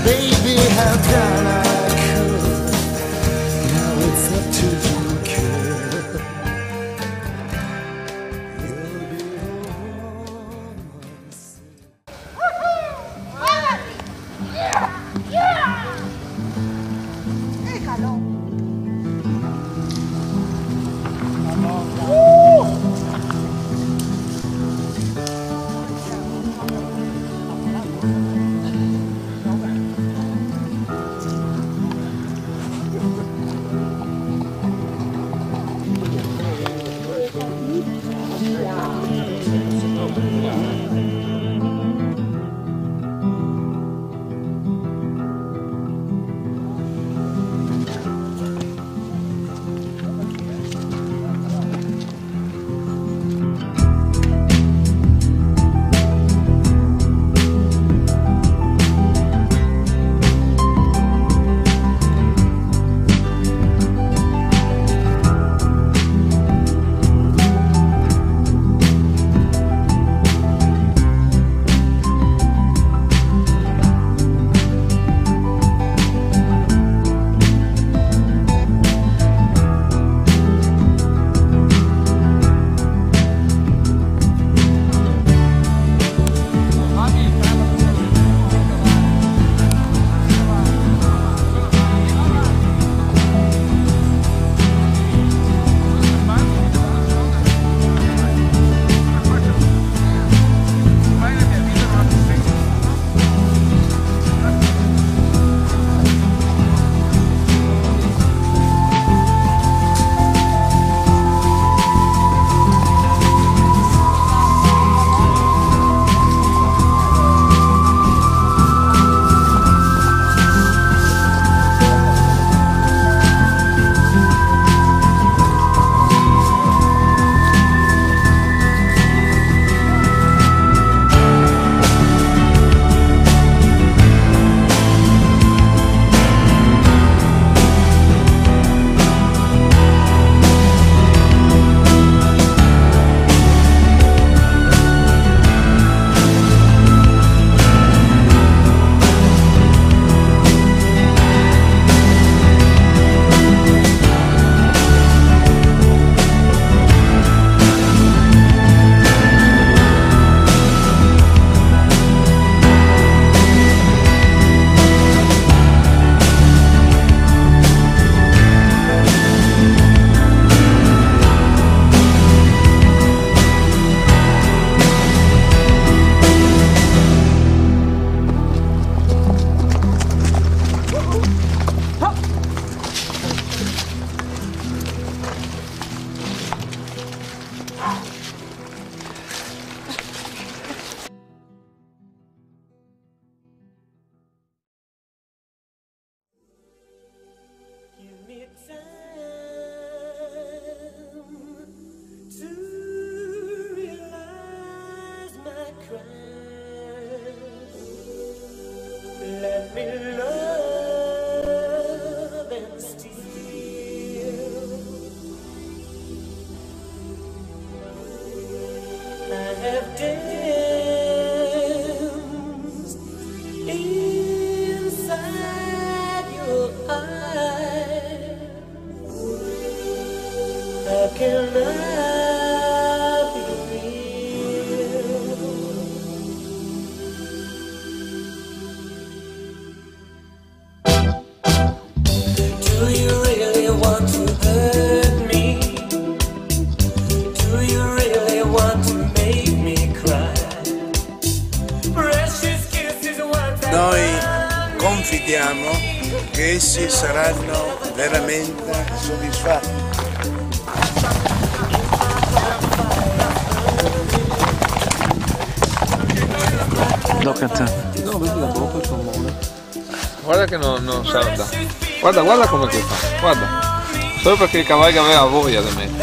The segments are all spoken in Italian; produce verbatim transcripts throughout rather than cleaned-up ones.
baby, how can I could? Now it's up to you, kid. You'll be the one. Yeah! Yeah! Déjalo. Let me love and steal. I have danced inside your eyes. How can I be real? Do you really want to hurt me? Do you really want to make me cry? Precious kisses, what I Noi confidiamo che essi saranno veramente soddisfatti. Tocca a te. No, vedi la bocca il salmone. Guarda che non, non sa andare. Guarda, guarda come che fa. Guarda. Solo perché il cavallo aveva voglia di me.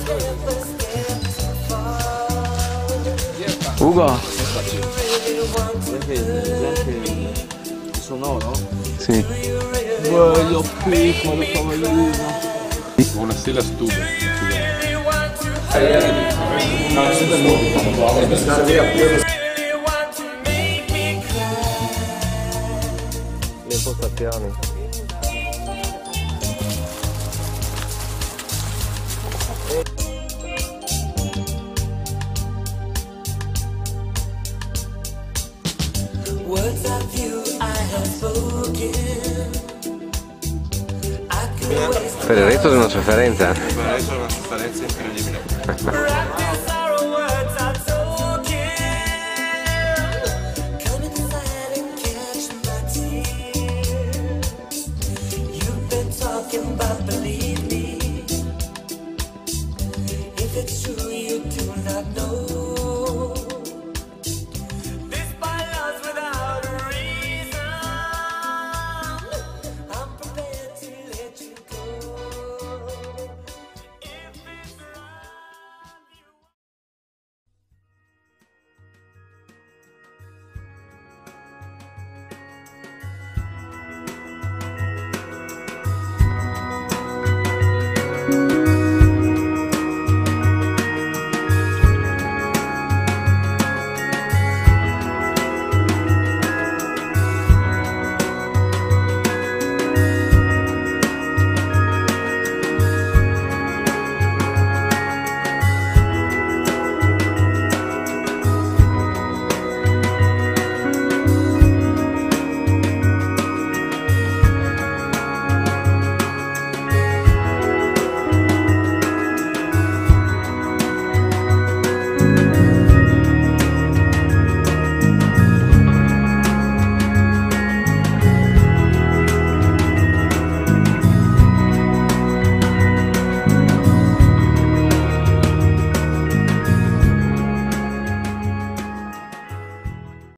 Ugo. Il sonoro? Sì. Voglio piccolo cavallino. Buonasera stupido. No, è sempre molto. postazioni. Per il resto è una sofferenza. Per il resto è una sofferenza incredibile. Talking about